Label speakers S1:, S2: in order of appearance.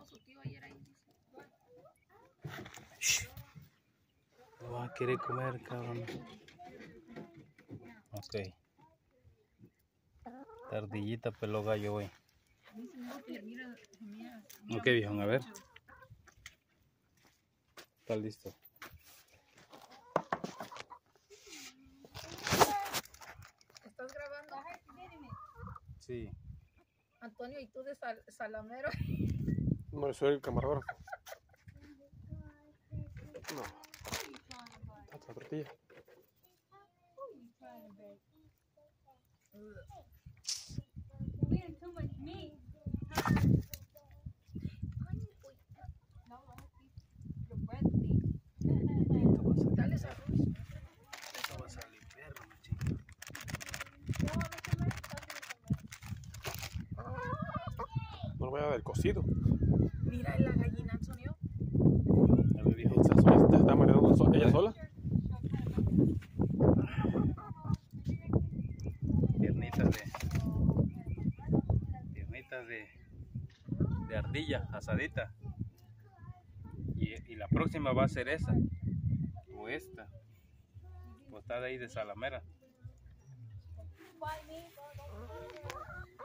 S1: su tío ayer ahí.
S2: Va a querer comer, cabrón. Ok. Ardillita peló gallo hoy. Ok, viejo, a ver. Está listo.
S1: ¿Estás grabando?
S2: Sí.
S1: Antonio, ¿y tú de Salamero?
S3: No, soy el camarógrafo. No. Otra tortilla.
S1: Dale esa arroz.
S2: Eso va a salir perro, chico.
S3: No lo voy a dar cocido.
S1: Mira la gallina, Antonio.
S2: A ver, viejo.
S3: Se está mareando ella sola.
S2: Piernitas de ardilla asadita. Y la próxima va a ser esa. O esta. O está de ahí de Salamera.